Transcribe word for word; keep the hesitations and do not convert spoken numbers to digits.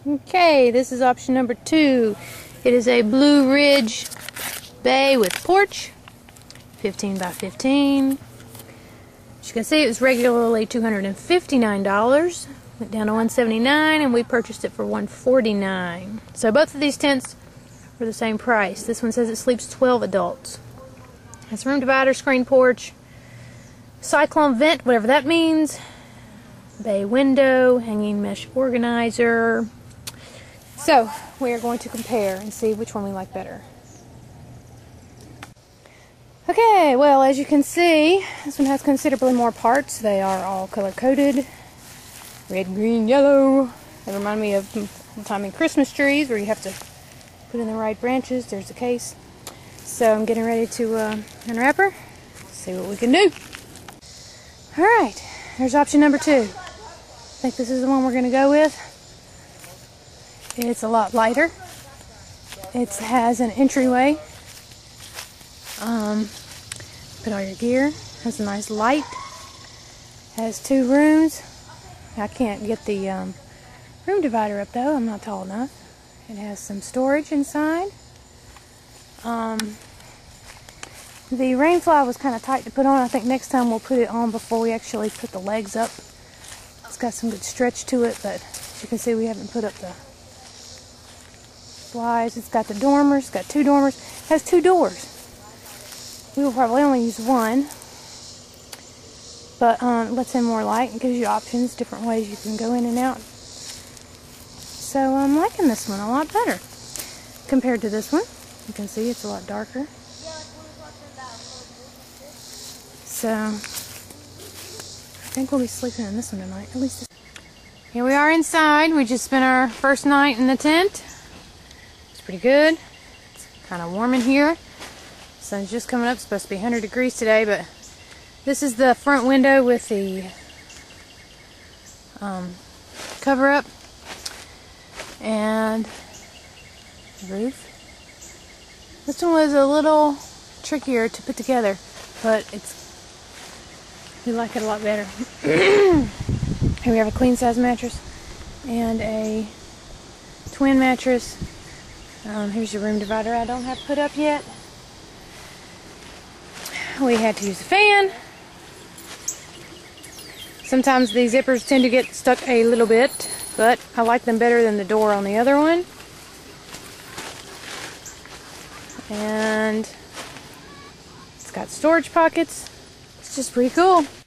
Okay, this is option number two. It is a Blue Ridge bay with porch, fifteen by fifteen. As you can see, it was regularly two hundred fifty-nine dollars. Went down to one hundred seventy-nine dollars, and we purchased it for one hundred forty-nine dollars. So both of these tents were the same price. This one says it sleeps twelve adults. It's room divider, screen porch, cyclone vent, whatever that means, bay window, hanging mesh organizer. So we are going to compare and see which one we like better. Okay, well, as you can see, this one has considerably more parts. They are all color-coded. Red, green, yellow. They remind me of some time in Christmas trees where you have to put in the right branches. There's the case. So I'm getting ready to uh, unwrap her. See what we can do. Alright, there's option number two. I think this is the one we're going to go with. It's a lot lighter. It has an entryway. Um, put all your gear. Has a nice light. Has two rooms. I can't get the um, room divider up though. I'm not tall enough. It has some storage inside. Um, the rain fly was kind of tight to put on. I think next time we'll put it on before we actually put the legs up. It's got some good stretch to it, but as you can see, we haven't put up the flies. It's got the dormers. It's got two dormers. It has two doors. We will probably only use one, but um, it lets in more light and gives you options, different ways you can go in and out. So I'm liking this one a lot better compared to this one. You can see it's a lot darker. So I think we'll be sleeping in this one tonight. At least this. Here we are inside. We just spent our first night in the tent. It's pretty good. It's kind of warm in here. Sun's just coming up. It's supposed to be one hundred degrees today, but this is the front window with the um, cover up and the roof. This one was a little trickier to put together, but it's we like it a lot better. Here we have a queen size mattress and a twin mattress. Um, here's your room divider I don't have put up yet. We had to use a fan. Sometimes these zippers tend to get stuck a little bit, but I like them better than the door on the other one. And it's got storage pockets. It's just pretty cool.